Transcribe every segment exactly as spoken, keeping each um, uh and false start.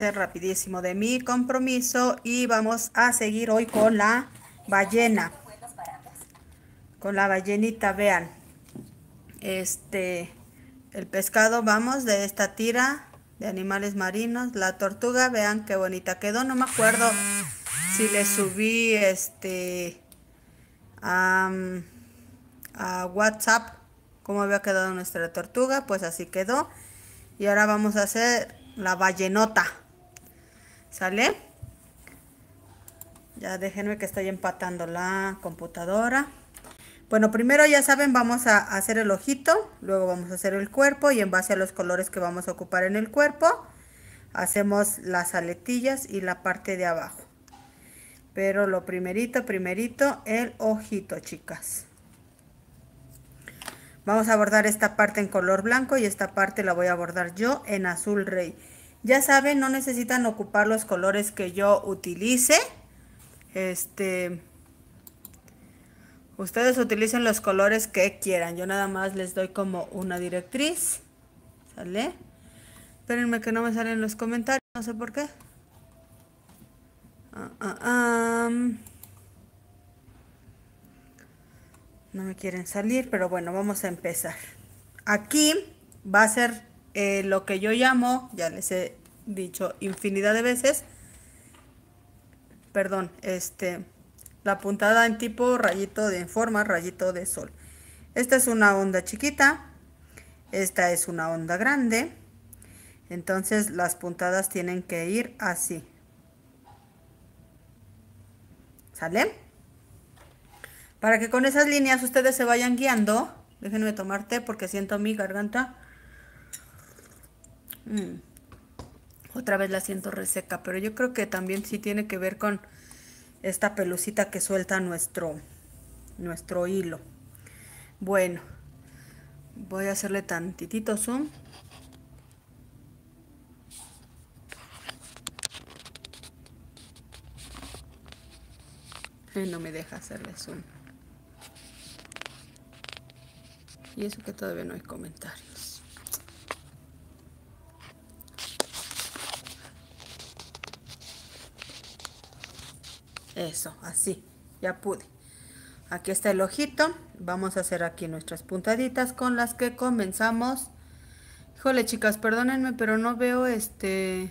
Rapidísimo de mi compromiso y vamos a seguir hoy con la ballena, con la ballenita. Vean, este, el pescado, vamos, de esta tira de animales marinos. La tortuga, vean qué bonita quedó. No me acuerdo si le subí este a, a WhatsApp cómo había quedado nuestra tortuga. Pues así quedó. Y ahora vamos a hacer la ballenota. ¿Sale? Ya déjenme que estoy empatando la computadora. Bueno, primero ya saben, vamos a hacer el ojito, luego vamos a hacer el cuerpo y en base a los colores que vamos a ocupar en el cuerpo, hacemos las aletillas y la parte de abajo. Pero lo primerito, primerito, el ojito, chicas. Vamos a bordar esta parte en color blanco y esta parte la voy a bordar yo en azul rey. Ya saben, no necesitan ocupar los colores que yo utilice. Este, ustedes utilicen los colores que quieran. Yo nada más les doy como una directriz. ¿Sale? Espérenme que no me salen los comentarios. No sé por qué. Ah, ah, um. No me quieren salir, pero bueno, vamos a empezar. Aquí va a ser eh, lo que yo llamo, ya les he dicho infinidad de veces, perdón, este, la puntada en tipo rayito de en forma, rayito de sol. Esta es una onda chiquita, esta es una onda grande, entonces las puntadas tienen que ir así. ¿Sale? Para que con esas líneas ustedes se vayan guiando. Déjenme tomar té porque siento mi garganta. Mm. Otra vez la siento reseca, pero yo creo que también sí tiene que ver con esta pelucita que suelta nuestro, nuestro hilo. Bueno, voy a hacerle tantitito zoom. Eh, no me deja hacerle zoom. Y eso que todavía no hay comentarios. Eso, así, ya pude. Aquí está el ojito. Vamos a hacer aquí nuestras puntaditas con las que comenzamos. Híjole, chicas, perdónenme, pero no veo este...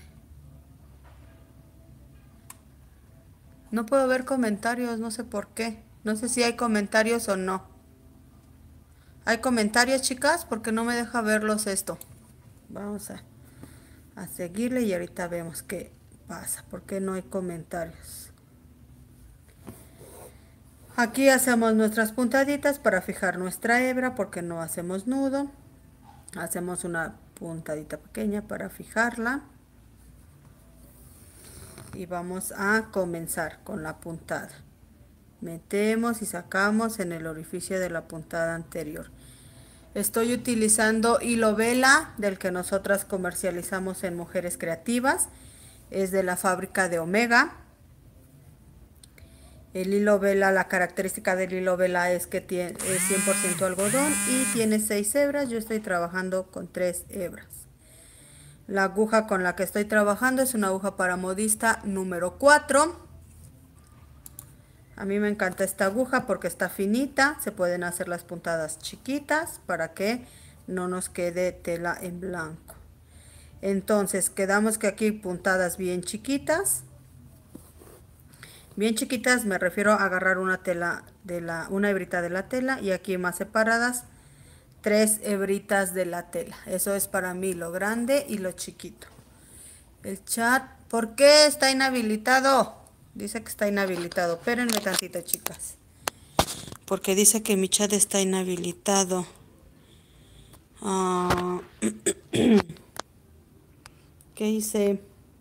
No puedo ver comentarios, no sé por qué. No sé si hay comentarios o no. ¿Hay comentarios, chicas? Porque no me deja verlos esto. Vamos a, a seguirle y ahorita vemos qué pasa. ¿Por qué no hay comentarios? Aquí hacemos nuestras puntaditas para fijar nuestra hebra porque no hacemos nudo. Hacemos una puntadita pequeña para fijarla. Y vamos a comenzar con la puntada. Metemos y sacamos en el orificio de la puntada anterior. Estoy utilizando hilo vela del que nosotras comercializamos en Mujeres Creativas. Es de la fábrica de Omega. El hilo vela, la característica del hilo vela es que tiene, es cien por ciento algodón y tiene seis hebras. Yo estoy trabajando con tres hebras. La aguja con la que estoy trabajando es una aguja para modista número cuatro. A mí me encanta esta aguja porque está finita. Se pueden hacer las puntadas chiquitas para que no nos quede tela en blanco. Entonces quedamos que aquí puntadas bien chiquitas. Bien chiquitas me refiero a agarrar una tela de la, una hebrita de la tela y aquí más separadas tres hebritas de la tela. Eso es para mí lo grande y lo chiquito. El chat, ¿por qué está inhabilitado? Dice que está inhabilitado. Espérenme tantito, chicas. Porque dice que mi chat está inhabilitado. Uh, ¿Qué hice?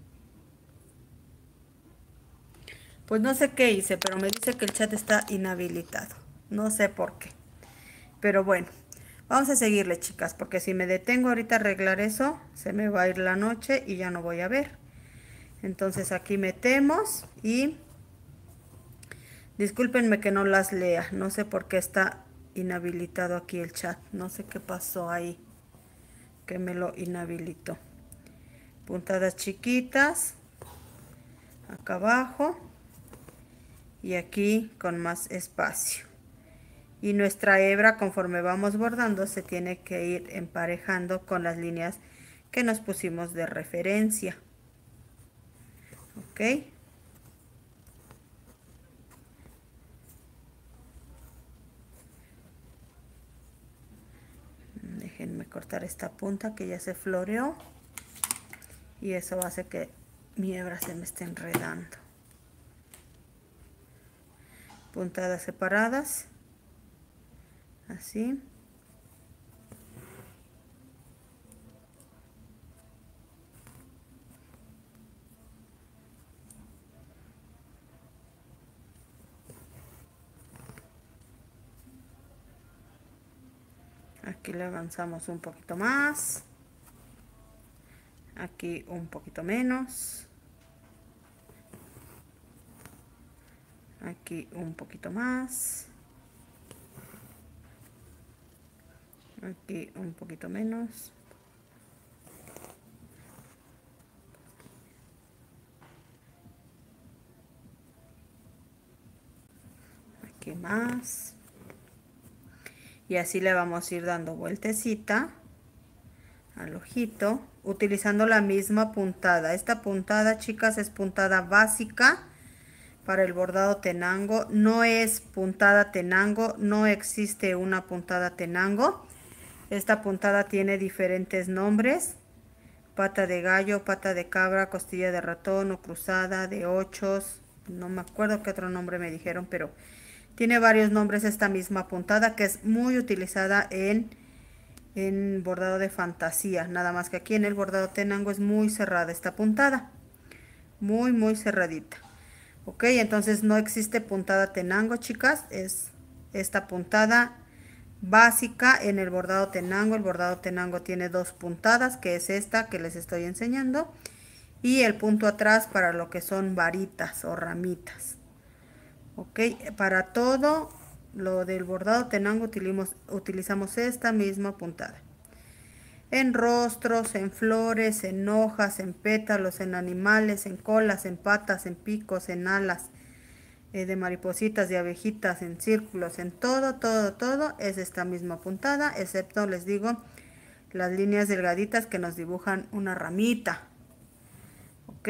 Pues no sé qué hice, pero me dice que el chat está inhabilitado. No sé por qué. Pero bueno, vamos a seguirle, chicas, porque si me detengo ahorita a arreglar eso, se me va a ir la noche y ya no voy a ver. Entonces aquí metemos y... Discúlpenme que no las lea. No sé por qué está inhabilitado aquí el chat. No sé qué pasó ahí, que me lo inhabilitó. puntadas chiquitas acá abajo y aquí con más espacio. Y nuestra hebra, conforme vamos bordando, se tiene que ir emparejando con las líneas que nos pusimos de referencia. ¿Ok? Déjenme cortar esta punta que ya se floreó. Y eso hace que mi hebra se me esté enredando. Puntadas separadas. Así. Aquí le avanzamos un poquito más. Aquí un poquito menos. Aquí un poquito más. Aquí un poquito menos. Aquí más. Y así le vamos a ir dando vueltecita al ojito, utilizando la misma puntada. Esta puntada, chicas, es puntada básica para el bordado tenango. No es puntada tenango, no existe una puntada tenango. Esta puntada tiene diferentes nombres: pata de gallo, pata de cabra, costilla de ratón o cruzada, de ochos. No me acuerdo qué otro nombre me dijeron, pero tiene varios nombres esta misma puntada, que es muy utilizada en, en bordado de fantasía. Nada más que aquí en el bordado tenango es muy cerrada esta puntada. Muy, muy cerradita. Ok, entonces no existe puntada tenango, chicas. Es esta puntada básica en el bordado tenango. El bordado tenango tiene dos puntadas, que es esta que les estoy enseñando, y el punto atrás para lo que son varitas o ramitas. Ok, para todo lo del bordado tenango utilizamos, utilizamos esta misma puntada. En rostros, en flores, en hojas, en pétalos, en animales, en colas, en patas, en picos, en alas, eh, de maripositas, de abejitas, en círculos, en todo, todo, todo es esta misma puntada, excepto, les digo, las líneas delgaditas que nos dibujan una ramita. Ok.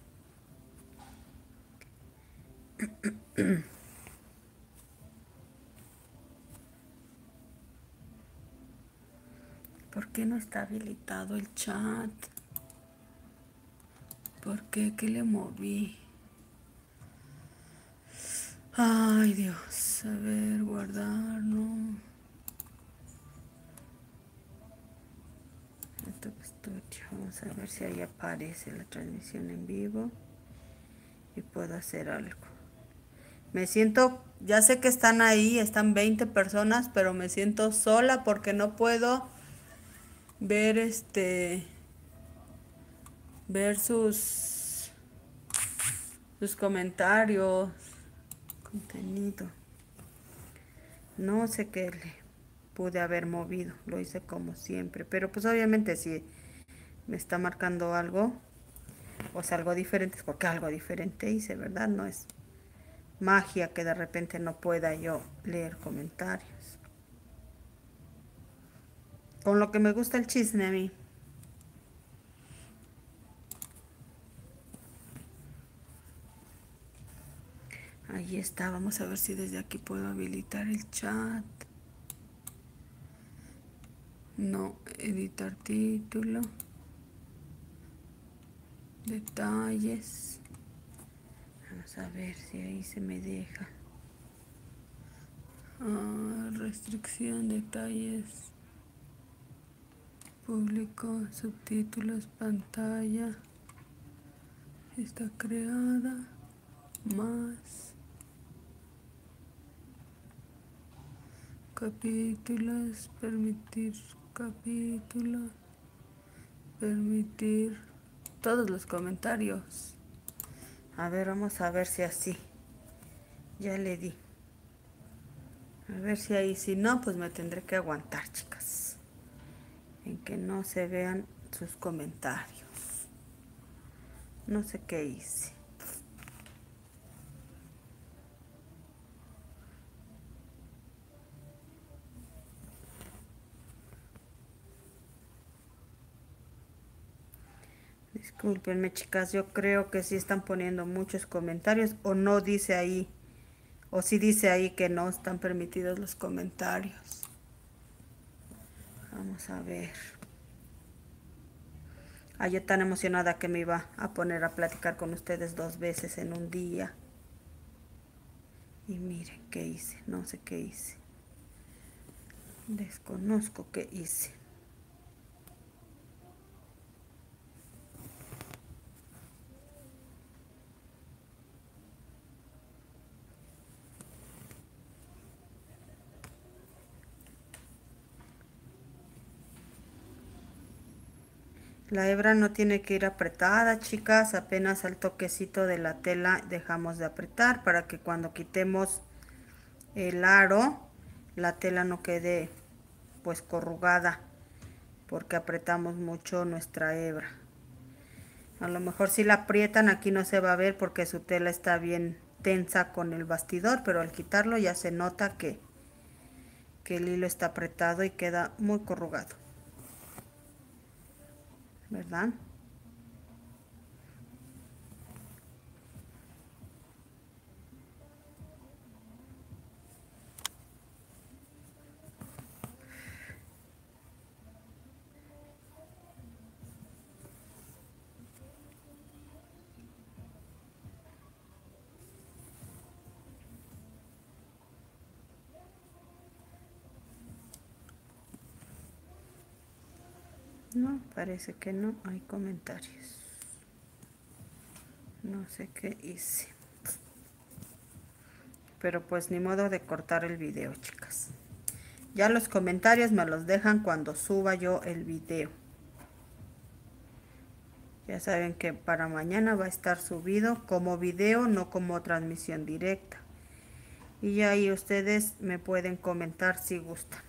¿Por qué no está habilitado el chat? ¿Por qué? ¿Qué le moví? Ay, Dios. A ver, guardar, no. Vamos a ver si ahí aparece la transmisión en vivo y puedo hacer algo. Me siento, ya sé que están ahí, están veinte personas, pero me siento sola porque no puedo ver este, ver sus, sus comentarios, contenido. No sé qué le pude haber movido, lo hice como siempre, pero pues obviamente si me está marcando algo, o sea, algo diferente, es porque algo diferente hice, ¿verdad? No es magia que de repente no pueda yo leer comentarios. Con lo que me gusta el chisme a mí. Ahí está, vamos a ver si desde aquí puedo habilitar el chat. No, editar título. Detalles. Vamos a ver si ahí se me deja. Ah, restricción, detalles. Público, subtítulos, pantalla. Está creada. Más. Capítulos, permitir capítulos. Permitir todos los comentarios. A ver, vamos a ver si así. Ya le di. A ver si ahí, si no, pues me tendré que aguantar, chicas. En que no se vean sus comentarios. No sé qué hice. Discúlpenme, chicas, yo creo que sí están poniendo muchos comentarios o no dice ahí, o sí dice ahí que no están permitidos los comentarios. Vamos a ver. Ah, yo tan emocionada que me iba a poner a platicar con ustedes dos veces en un día. Y miren qué hice, no sé qué hice. Desconozco qué hice. La hebra no tiene que ir apretada, chicas, apenas al toquecito de la tela dejamos de apretar para que cuando quitemos el aro, la tela no quede pues corrugada, porque apretamos mucho nuestra hebra. A lo mejor si la aprietan aquí no se va a ver porque su tela está bien tensa con el bastidor, pero al quitarlo ya se nota que, que el hilo está apretado y queda muy corrugado, ¿verdad? No, parece que no hay comentarios. No sé qué hice. Pero pues ni modo de cortar el video, chicas. Ya los comentarios me los dejan cuando suba yo el video. Ya saben que para mañana va a estar subido como video, no como transmisión directa. Y ahí ustedes me pueden comentar si gustan.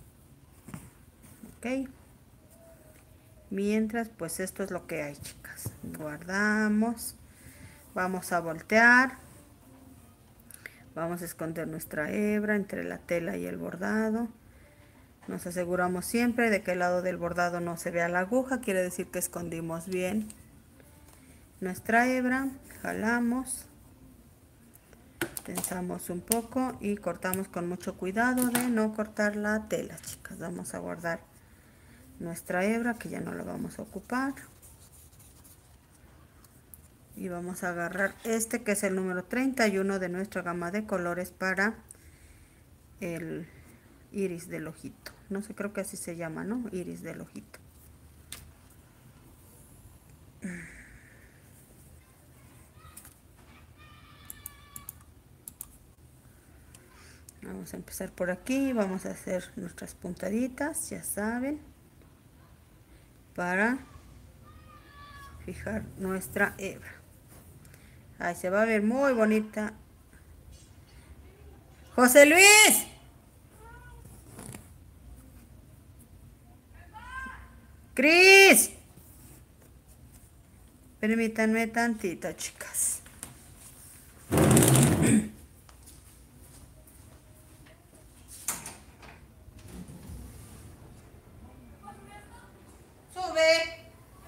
Ok. Mientras, pues esto es lo que hay, chicas. Guardamos. Vamos a voltear. Vamos a esconder nuestra hebra entre la tela y el bordado. Nos aseguramos siempre de que el lado del bordado no se vea la aguja. Quiere decir que escondimos bien nuestra hebra. Jalamos. Tensamos un poco y cortamos con mucho cuidado de no cortar la tela, chicas. Vamos a guardar nuestra hebra que ya no la vamos a ocupar. Y vamos a agarrar este que es el número treinta y uno de nuestra gama de colores para el iris del ojito. No sé, creo que así se llama, ¿no? Iris del ojito. Vamos a empezar por aquí. Vamos a hacer nuestras puntaditas, ya saben, para fijar nuestra hebra. Ahí se va a ver muy bonita. ¡José Luis! ¡Cris! Permítanme tantito, chicas. Sube.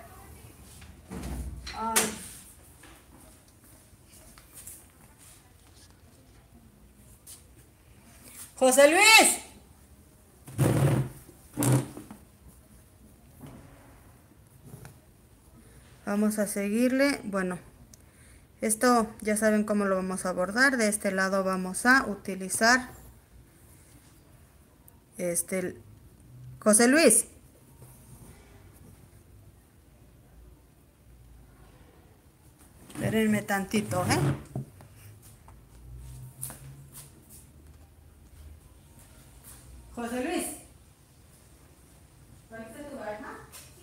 Ay. José Luis. Vamos a seguirle. Bueno, esto ya saben cómo lo vamos a bordar. De este lado vamos a utilizar este José Luis. Espérenme tantito, ¿eh? José Luis. ¿Trajiste tu arma?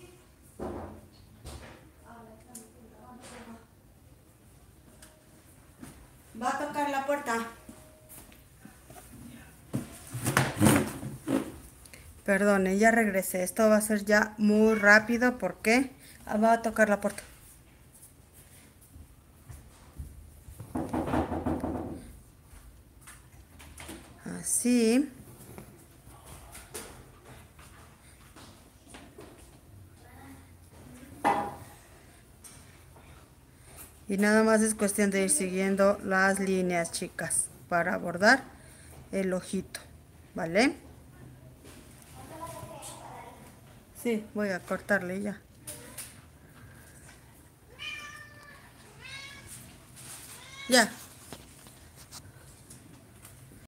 Va a tocar la puerta. Perdone, ya regresé. Esto va a ser ya muy rápido porque va a tocar la puerta. así. Y nada más es cuestión de ir siguiendo las líneas, chicas, para bordar el ojito, ¿vale? Sí, voy a cortarle ya. Ya.